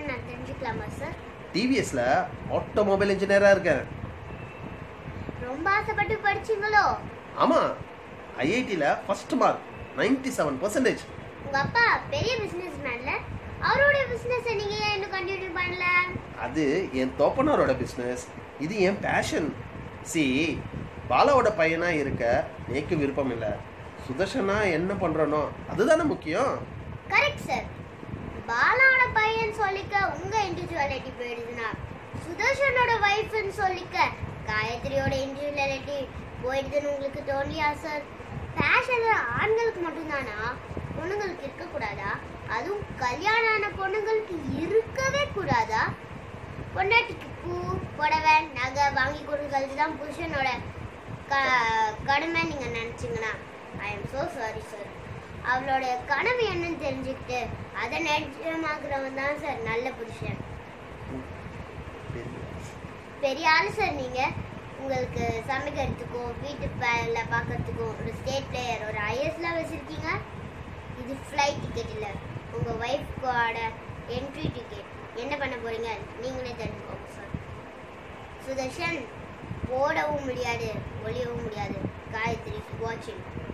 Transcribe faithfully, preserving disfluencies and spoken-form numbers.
நான் தெரிஞ்சுக்கலாமா sir? டிவிஎஸ்ல automobile இன்ஜினியரா இருக்கேன். ரொம்ப ஆசைப்பட்டு படிச்சீங்களோ? ஆமா, ஐஐடில first mark ninety seven percentage. உங்க அப்பா பெரிய பிசினஸ் மேன்ல, அவரோட பிசினஸ் நீங்க ஏன் இன்னும் கண்டினியூ பண்ணல? அது என் தோப்பனாரோட பிசினஸ், இது என் பேஷன். சி பாலாவோட பையனா இருக்க எனக்கு விருப்பம் இல்லை. சுதர்ஷனா என்ன பண்றனோ அதுதானே முக்கியம். Correct sir. பாலாவோட பையன் சொல்லிக்க உங்க இண்டிவிஜுவாலிட்டி போயிடுதுன்னா, சுதர்ஷனோட வைஃப்னு சொல்லிக்க காயத்ரியோட இண்டிவிஜுவாலிட்டி போயிடுதுன்னு உங்களுக்கு தோணியா சார்? ஃபேஷன் ஆண்களுக்கு மட்டும்தானா, பொண்ணுங்களுக்கு இருக்கக்கூடாதா? அதுவும் கல்யாணம் ஆன பொண்ணுங்களுக்கு இருக்கவே கூடாதா? பொண்டாட்டிக்கு பூ புடவை நகை வாங்கி கொடுக்கறது தான் புருஷனோட க கடமை நீங்கள் நினச்சிங்கன்னா I am so sorry sir. அவளோட கனவு என்னன்னு தெரிஞ்சுக்கிட்டு அதை நிஜமாக்குறவன் தான் சார் நல்ல புருஷன். பெரிய ஆள் சார் நீங்கள். உங்களுக்கு சமைக்கிறதுக்கும் வீட்டு வேலை பார்க்கறதுக்கும் ஒரு ஸ்டேட் பிளேயர் ஒரு ஐஎஸ்லாம் வச்சுருக்கீங்க. இது ஃப்ளைட் டிக்கெட் இல்லை, உங்கள் ஒய்ஃப்கோட என்ட்ரி டிக்கெட். என்ன பண்ண போகிறீங்க நீங்களே தெரிஞ்சுக்கோங்க சார். சுதர்ஷன் ஓடவும் முடியாது, ஒளியவும் முடியாது. காயத்ரி வாட்சிங்.